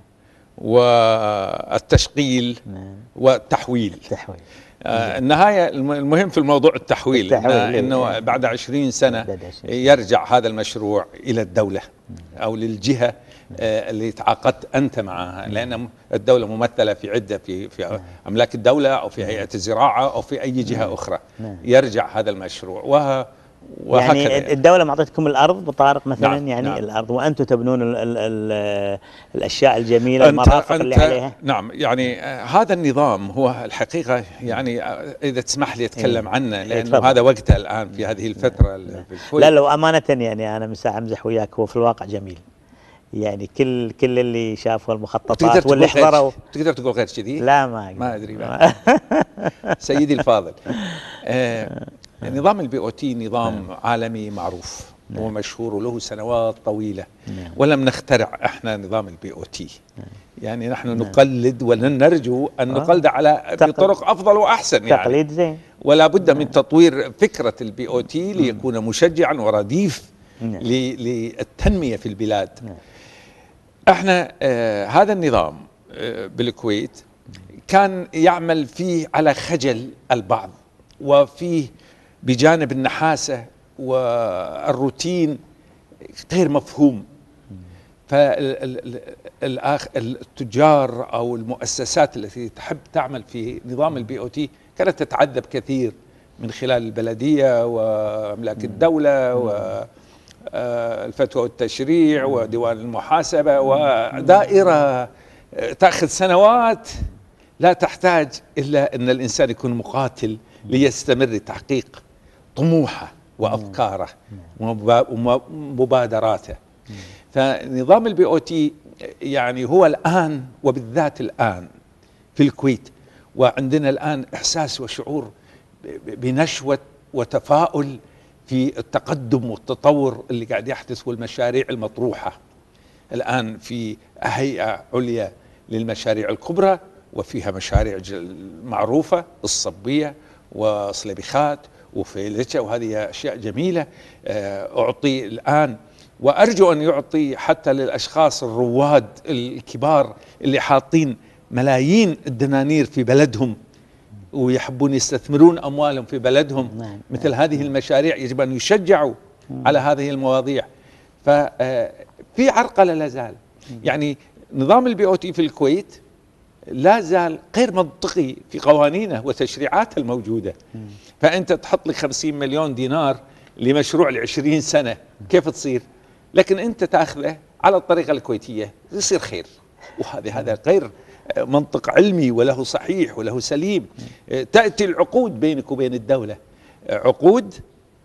والتشغيل والتحويل. التحويل. آه النهاية الم- المهم في الموضوع التحويل، التحويل، إنه, إنه إيه. بعد عشرين سنة بعد عشرين سنة. يرجع هذا المشروع إلى الدولة أو للجهة آه اللي تعاقدت أنت معها، لأن الدولة ممثلة في عدة في في أملاك الدولة أو في هيئة الزراعة أو في أي جهة أخرى. يرجع هذا المشروع وه وهكذا. يعني الدولة معطيتكم الأرض بطارق مثلا، نعم. يعني نعم. الأرض وأنتم تبنون ال ال ال الأشياء الجميلة، أنت المرافق اللي أنت عليها. نعم. يعني آه هذا النظام هو الحقيقة، يعني آه إذا تسمح لي أتكلم إيه. عنه، لأنه تفضل. هذا وقته الآن في هذه الفترة لا. في الكويت. لا لو أمانة يعني أنا من ساعة أمزح وياك، هو في الواقع جميل. يعني كل كل اللي شافوا المخططات واللي حضروا. تقدر تقول غير كذي؟ لا ما أقدر. ما أدري بقى. سيدي الفاضل، آه نظام البي او تي نظام عالمي معروف ومشهور وله سنوات طويلة، ولم نخترع احنا نظام البي او تي. يعني نحن نقلد ونرجو ان نقلد على بطرق افضل واحسن، يعني تقليد زين، ولا بد من تطوير فكرة البي او تي ليكون مشجعا ورديف للتنمية في البلاد. احنا آه هذا النظام آه بالكويت كان يعمل فيه على خجل البعض، وفيه بجانب النحاسة والروتين غير مفهوم. فالتجار أو المؤسسات التي تحب تعمل في نظام البي او تي كانت تتعذب كثير من خلال البلدية وأملاك الدولة والفتوى والتشريع وديوان المحاسبة ودائرة تأخذ سنوات لا تحتاج إلا أن الإنسان يكون مقاتل ليستمر تحقيق طموحه وأفكاره ومبادراته. فنظام البي او تي يعني هو الآن وبالذات الآن في الكويت، وعندنا الآن إحساس وشعور بنشوة وتفاؤل في التقدم والتطور اللي قاعد يحدث، والمشاريع المطروحة الآن في هيئة عليا للمشاريع الكبرى، وفيها مشاريع معروفة، الصبية وصليبيخات وفيلتشا، وهذه أشياء جميلة أعطي الآن، وأرجو أن يعطي حتى للأشخاص الرواد الكبار اللي حاطين ملايين الدنانير في بلدهم ويحبون يستثمرون أموالهم في بلدهم. مثل هذه المشاريع يجب أن يشجعوا على هذه المواضيع. ففي عرقلة لا زال، يعني نظام البي او تي في الكويت لا زال غير منطقي في قوانينه وتشريعاته الموجودة. فأنت تحط لك خمسين مليون دينار لمشروع لعشرين سنة، كيف تصير؟ لكن أنت تأخذه على الطريقة الكويتية يصير خير، وهذا هذا غير منطق علمي وله صحيح وله سليم. تأتي العقود بينك وبين الدولة، عقود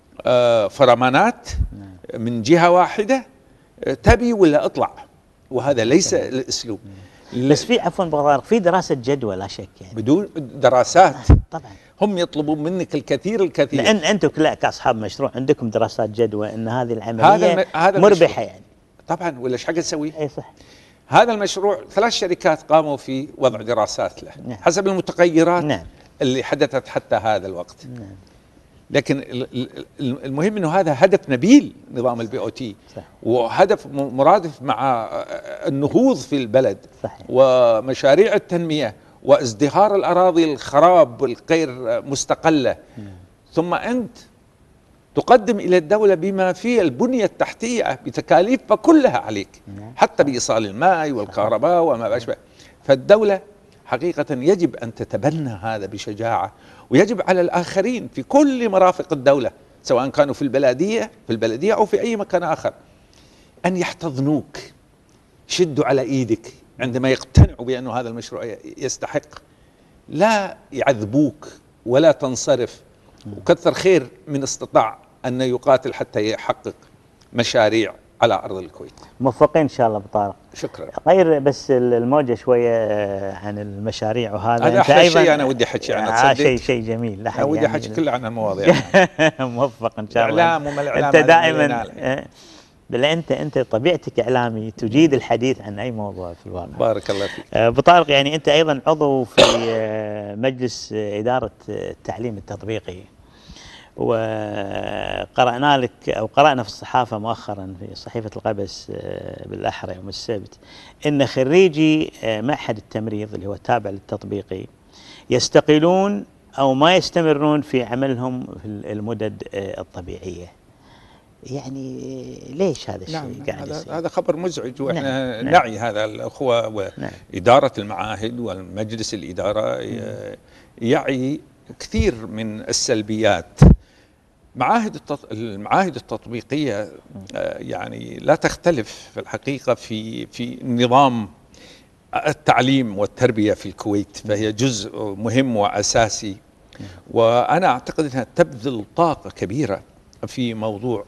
فرمانات من جهة واحدة، تبي ولا اطلع، وهذا ليس الأسلوب. بس في عفوا بغضارق في دراسة جدوى لا شك، يعني بدون دراسات طبعا هم يطلبون منك الكثير الكثير. لأن أنتم لا كأصحاب مشروع عندكم دراسات جدوى أن هذه العملية هذا الم... هذا مربحة يعني. طبعا ولا ايش حق تسوي؟ اي صح. هذا المشروع ثلاث شركات قاموا في وضع دراسات له. نعم. حسب المتغيرات نعم. اللي حدثت حتى هذا الوقت. نعم. لكن المهم انه هذا هدف نبيل نظام البي او تي، وهدف مرادف مع النهوض في البلد. صحيح. ومشاريع التنمية وازدهار الأراضي الخراب الغير مستقلة. م. ثم أنت تقدم إلى الدولة بما فيه البنية التحتية بتكاليف كلها عليك. م. حتى بإيصال الماء والكهرباء وما أشبه. فالدولة حقيقة يجب أن تتبنى هذا بشجاعة، ويجب على الآخرين في كل مرافق الدولة سواء كانوا في البلدية في البلدية أو في أي مكان آخر أن يحتضنوك، شدوا على إيدك عندما يقتنعوا بأن هذا المشروع يستحق، لا يعذبوك ولا تنصرف. وكثر خير من استطاع أن يقاتل حتى يحقق مشاريع على أرض الكويت. موفقين إن شاء الله أبو طارق. شكرا. غير بس الموجة شوية عن المشاريع وهذا. هذا أحلى شيء أنا ودي أحكي عنه. آه شيء شيء جميل. أنا ودي أحكي يعني كله عن المواضيع. موفق إن شاء الله. إعلام وما الإعلام. أنت دائما بل أنت أنت طبيعتك إعلامي تجيد الحديث عن أي موضوع في الواقع. بارك الله فيك. أبو طارق يعني أنت أيضا عضو في مجلس إدارة التعليم التطبيقي، وقرأنا لك أو قرأنا في الصحافة مؤخرا في صحيفة القبس بالأحرى يوم السبت إن خريجي معهد التمريض اللي هو تابع للتطبيقي يستقيلون أو ما يستمرون في عملهم في المدد الطبيعية. يعني ليش هذا الشيء نعم قاعد هذا, هذا خبر مزعج، واحنا نعم نعي هذا الأخوة وإدارة نعم المعاهد والمجلس الإدارة يعي كثير من السلبيات. معاهد التط... المعاهد التطبيقية يعني لا تختلف في الحقيقة في في نظام التعليم والتربية في الكويت، فهي جزء مهم وأساسي، وأنا أعتقد أنها تبذل طاقة كبيرة في موضوع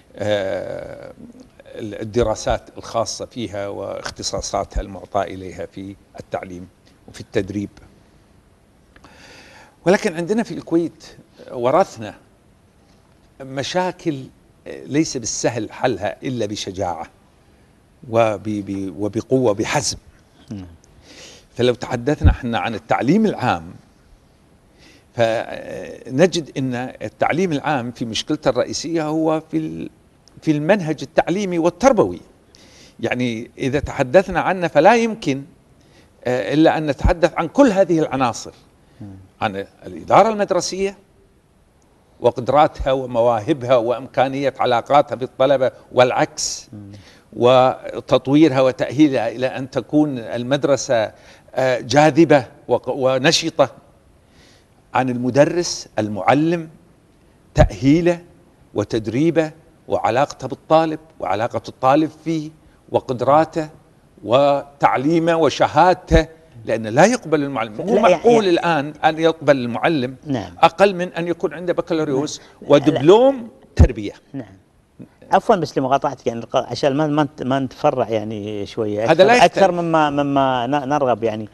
الدراسات الخاصة فيها واختصاصاتها المعطاة إليها في التعليم وفي التدريب. ولكن عندنا في الكويت ورثنا مشاكل ليس بالسهل حلها إلا بشجاعة وبقوة بحزم. فلو تحدثنا احنا عن التعليم العام فنجد ان التعليم العام في مشكلته الرئيسية هو في في المنهج التعليمي والتربوي. يعني إذا تحدثنا عنه فلا يمكن إلا أن نتحدث عن كل هذه العناصر، عن الإدارة المدرسية وقدراتها ومواهبها وإمكانية علاقاتها بالطلبة والعكس، وتطويرها وتأهيلها إلى أن تكون المدرسة جاذبة ونشطة، عن المدرس المعلم تأهيله وتدريبه وعلاقته بالطالب وعلاقة الطالب فيه وقدراته وتعليمه وشهادته، لأن لا يقبل المعلم. مو معقول الآن أن يقبل المعلم نعم أقل من أن يكون عنده بكالوريوس ودبلوم تربية. نعم عفوا بس لمقاطعتك يعني عشان ما ما ما نتفرع يعني شويه هذا لا اكثر مما مما نرغب. يعني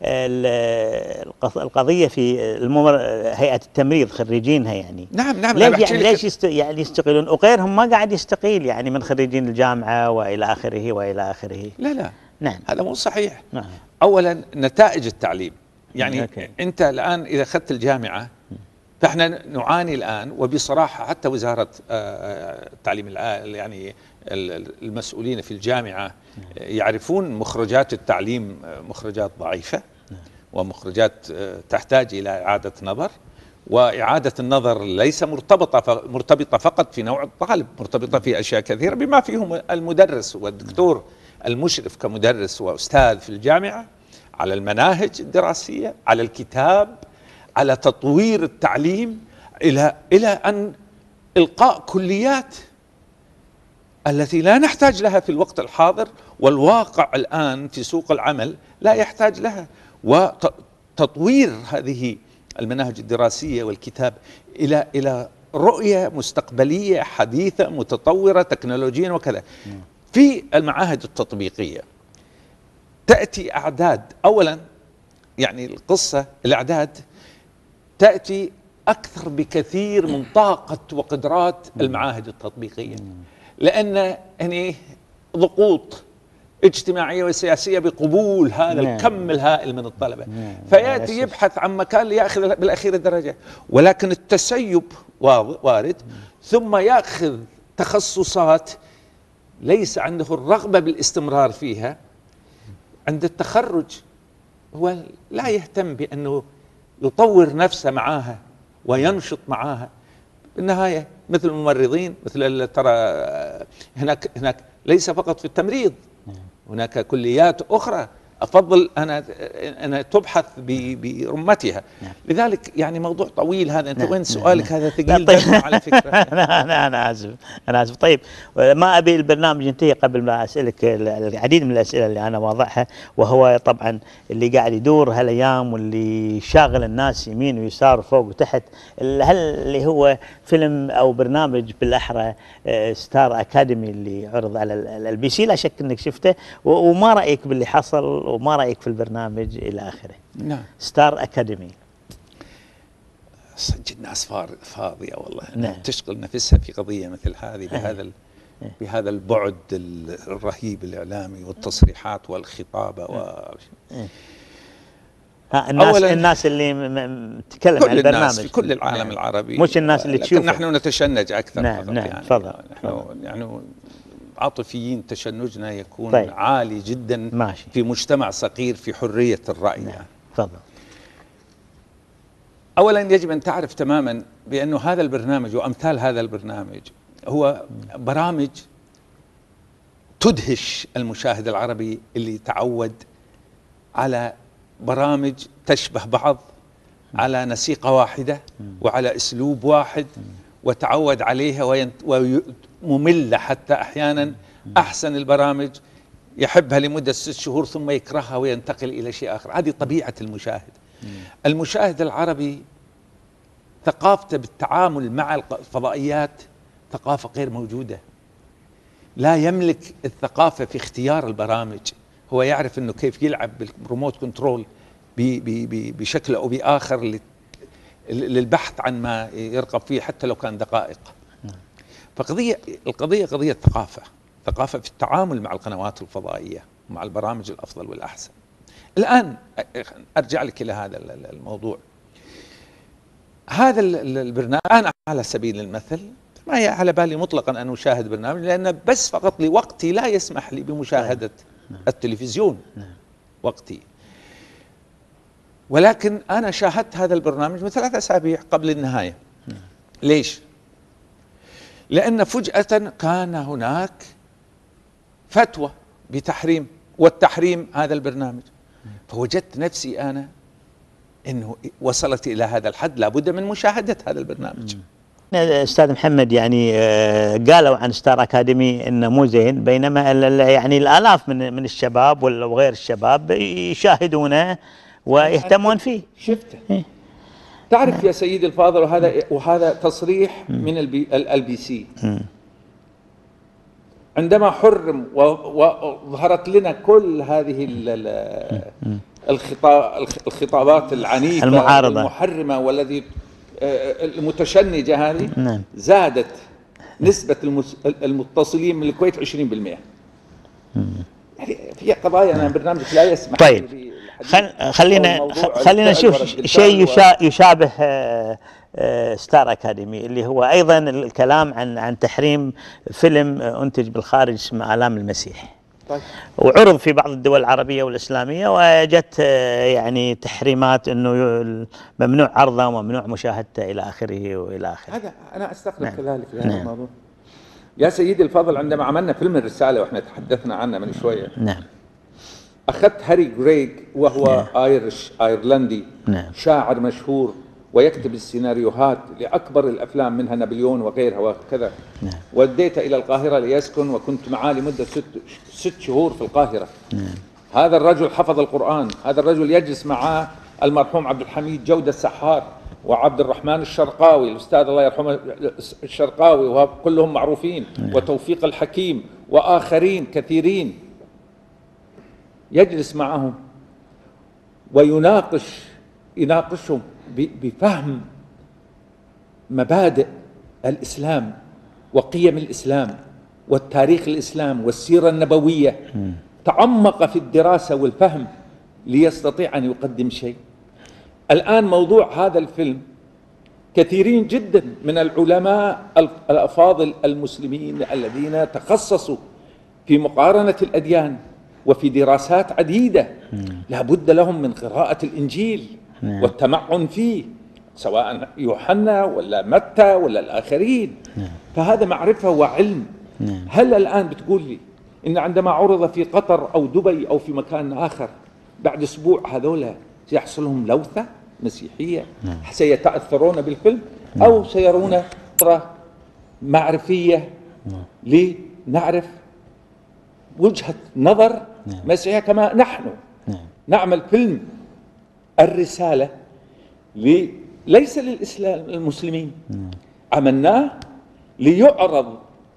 القضيه في الممر هيئه التمريض خريجينها يعني نعم نعم ليش يعني ليش يست يعني يستقيلون وغيرهم ما قاعد يستقيل يعني من خريجين الجامعه والى اخره والى اخره. لا لا نعم هذا مو صحيح. نعم. اولا نتائج التعليم يعني أوكي. انت الان اذا اخذت الجامعه فاحنا نعاني الآن، وبصراحة حتى وزارة التعليم يعني المسؤولين في الجامعة يعرفون مخرجات التعليم مخرجات ضعيفة ومخرجات تحتاج إلى إعادة نظر، وإعادة النظر ليس مرتبطة مرتبطة فقط في نوع الطالب، مرتبطة في أشياء كثيرة بما فيهم المدرس والدكتور المشرف كمدرس وأستاذ في الجامعة، على المناهج الدراسية، على الكتاب، على تطوير التعليم، إلى إلى أن إلقاء كليات التي لا نحتاج لها في الوقت الحاضر، والواقع الآن في سوق العمل لا يحتاج لها، وتطوير هذه المناهج الدراسية والكتاب إلى إلى رؤية مستقبلية حديثة متطورة تكنولوجيا وكذا. في المعاهد التطبيقية تأتي أعداد، أولا يعني القصة الأعداد تأتي أكثر بكثير من طاقة وقدرات المعاهد التطبيقية، لأن يعني ضغوط اجتماعية وسياسية بقبول هذا نعم. الكم الهائل من الطلبة، نعم. فيأتي يبحث عن مكان ليأخذ بالأخير الدرجة، ولكن التسيب وارد، ثم يأخذ تخصصات ليس عنده الرغبة بالاستمرار فيها. عند التخرج هو لا يهتم بأنه يطور نفسه معاها وينشط معاها. بالنهاية مثل الممرضين، مثل ترى هناك هناك ليس فقط في التمريض، هناك كليات أخرى افضل انا انا تبحث برمتها. نعم. لذلك يعني موضوع طويل هذا. انت نعم. وين سؤالك نعم. هذا ثقيل طيب. على فكره. انا انا انا اسف انا اسف. طيب ما ابي البرنامج ينتهي قبل ما اسالك العديد من الاسئله اللي انا واضحها، وهو طبعا اللي قاعد يدور هالايام واللي شاغل الناس يمين ويسار وفوق وتحت، هل اللي هو فيلم او برنامج بالاحرى ستار اكاديمي اللي عرض على البي سي، لا شك انك شفته، وما رايك باللي حصل وما رايك في البرنامج الى اخره؟ نعم. ستار اكاديمي صدق الناس فاضيه والله. نعم. تشغل نفسها في قضيه مثل هذه بهذا بهذا البعد الرهيب الاعلامي والتصريحات والخطابه و ها الناس الناس اللي تتكلم عن البرنامج في كل العالم نعم. العربي، مش الناس اللي تشوفه. نحن نتشنج اكثر. نعم نعم يعني تفضل. نحن يعني عاطفيين، تشنجنا يكون طيب. عالي جدا ماشي. في مجتمع صغير في حريه الراي. نعم. يعني. تفضل. اولا يجب ان تعرف تماما بانه هذا البرنامج وامثال هذا البرنامج هو برامج تدهش المشاهد العربي اللي تعود على برامج تشبه بعض على نسيقة واحدة وعلى اسلوب واحد وتعود عليها ومملة حتى احيانا. احسن البرامج يحبها لمدة ست شهور ثم يكرهها وينتقل الى شيء اخر. هذه طبيعة المشاهد. المشاهد العربي ثقافته بالتعامل مع الفضائيات ثقافة غير موجودة. لا يملك الثقافة في اختيار البرامج. هو يعرف انه كيف يلعب بالريموت كنترول بشكل او باخر للبحث عن ما يرغب فيه حتى لو كان دقائق. فقضية القضية قضية ثقافة، ثقافة في التعامل مع القنوات الفضائية مع البرامج الافضل والاحسن. الان ارجع لك الى هذا الموضوع. هذا البرنامج انا على سبيل المثل ما هي على بالي مطلقا ان اشاهد برنامج، لان بس فقط لوقتي لا يسمح لي بمشاهدة التلفزيون وقتي. ولكن انا شاهدت هذا البرنامج من ثلاث اسابيع قبل النهاية. ليش؟ لان فجأة كان هناك فتوى بتحريم والتحريم هذا البرنامج، فوجدت نفسي انا انه وصلت الى هذا الحد لابد من مشاهدة هذا البرنامج. استاذ محمد يعني قالوا عن ستار اكاديمي انه مو زين، بينما يعني الالاف من من الشباب وغير الشباب يشاهدونه ويهتمون فيه. شفته. إيه؟ تعرف يا سيدي الفاضل، وهذا وهذا تصريح من البي سي عندما حرم وظهرت لنا كل هذه الخطابات العنيفة المعارضة المحرمة والذي المتشنجة هذه. نعم. زادت نسبة المتصلين من الكويت عشرين بالمئة. يعني في قضايا أنا برنامجك لا يسمح. طيب خلينا خلينا نشوف شيء يشابه ستار اكاديمي اللي هو ايضا الكلام عن عن تحريم فيلم انتج بالخارج اسمه آلام المسيح. طيب. وعرض في بعض الدول العربية والإسلامية وجت يعني تحريمات انه ممنوع عرضه وممنوع مشاهدته الى اخره والى اخره. هذا انا استغرب نعم. كذلك في هذا نعم. الموضوع. يا سيدي الفاضل، عندما عملنا فيلم الرسالة واحنا تحدثنا عنه من شوية. نعم. اخذت هاري جريغ وهو نعم. ايرش ايرلندي نعم. شاعر مشهور ويكتب السيناريوهات لأكبر الأفلام منها نابليون وغيرها وكذا. نعم. وديته إلى القاهرة ليسكن وكنت معاه لمدة ست, ست شهور في القاهرة. نعم. هذا الرجل حفظ القرآن. هذا الرجل يجلس معاه المرحوم عبد الحميد جودة السحار وعبد الرحمن الشرقاوي الأستاذ الله يرحمه الشرقاوي وكلهم معروفين. نعم. وتوفيق الحكيم وآخرين كثيرين. يجلس معهم ويناقش يناقشهم بفهم مبادئ الإسلام وقيم الإسلام والتاريخ الإسلام والسيرة النبوية. تعمق في الدراسة والفهم ليستطيع أن يقدم شيء. الآن موضوع هذا الفيلم كثيرين جدا من العلماء الأفاضل المسلمين الذين تخصصوا في مقارنة الأديان وفي دراسات عديدة لا بد لهم من قراءة الإنجيل نعم. والتمعن فيه سواء يوحنا ولا متى ولا الآخرين. نعم. فهذا معرفة وعلم. نعم. هل الآن بتقول لي إن عندما عرض في قطر أو دبي أو في مكان آخر بعد أسبوع هذولا سيحصل لهم لوثة مسيحية، سيتأثرون بالفيلم أو سيرون نظرة معرفية لنعرف وجهة نظر مسيحية كما نحن نعمل فيلم الرسالة ليس للإسلام المسلمين، عملناه ليعرض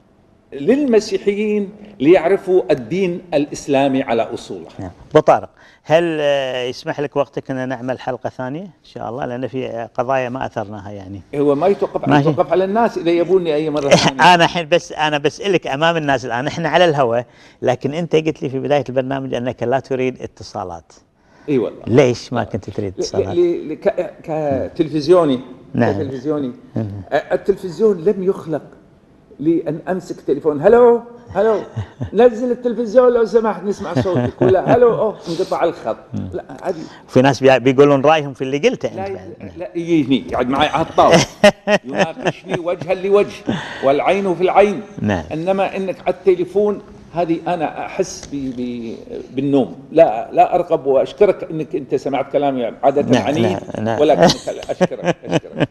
للمسيحيين ليعرفوا الدين الإسلامي على أصوله. نعم. أبو طارق، هل يسمح لك وقتك أن نعمل حلقة ثانية إن شاء الله، لأن في قضايا ما أثرناها يعني؟ هو ما يتوقف ما يتوقف على الناس إذا يبوني أي مرة ثانية. أنا الحين بس أنا بسألك أمام الناس الآن، إحنا على الهواء، لكن أنت قلت لي في بداية البرنامج أنك لا تريد اتصالات. اي والله. ليش ما كنت تريد اتصالات؟ كتلفزيوني نعم. كتلفزيوني التلفزيون لم يخلق لأن أمسك تليفون هلو هلو نزل التلفزيون لو سمحت نسمع صوتك، ولا هلو أوه انقطع الخط. لا عادي. في ناس بيقولون رأيهم في اللي قلته لا أنت. لا, لا يجيني يقعد معي على الطاولة يناقشني وجها لوجه والعين في العين. نعم. إنما إنك على التليفون هذه أنا أحس بي بي بالنوم، لا لا أرغب. وأشكرك إنك أنت سمعت كلامي عادة نعم عنيد. نعم. ولكن أشكرك أشكرك.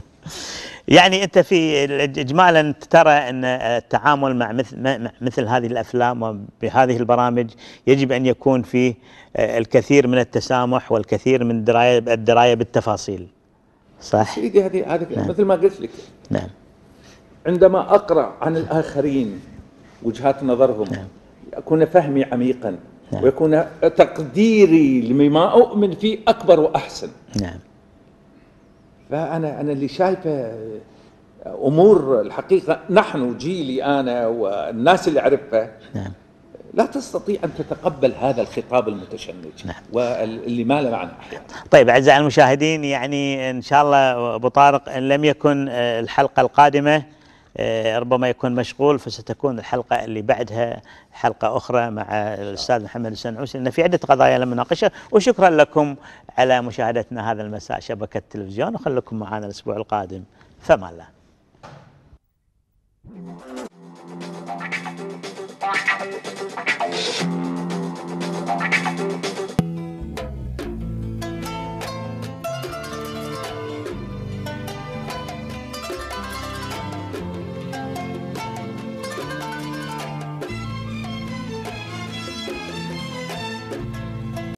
يعني أنت في إجمالا ترى أن التعامل مع مثل, مثل هذه الأفلام وبهذه البرامج يجب أن يكون فيه الكثير من التسامح والكثير من الدراية, الدراية بالتفاصيل، صح؟ سيدي هذه هذه نعم. مثل ما قلت لك. نعم. عندما أقرأ عن الآخرين وجهات نظرهم نعم. يكون فهمي عميقا نعم. ويكون تقديري لما أؤمن فيه أكبر وأحسن. نعم. فأنا أنا اللي شايفه أمور الحقيقة، نحن جيلي أنا والناس اللي أعرفها نعم. لا تستطيع أن تتقبل هذا الخطاب المتشنج نعم. واللي ما له معنى أحيانا. طيب أعزائي المشاهدين، يعني إن شاء الله أبو طارق إن لم يكن الحلقة القادمة ربما يكون مشغول، فستكون الحلقة اللي بعدها حلقة أخرى مع الأستاذ محمد السنعوسي، لأن في عدة قضايا لم نناقشها. وشكرا لكم على مشاهدتنا هذا المساء شبكة التلفزيون، وخليكم معنا الأسبوع القادم. فما الله.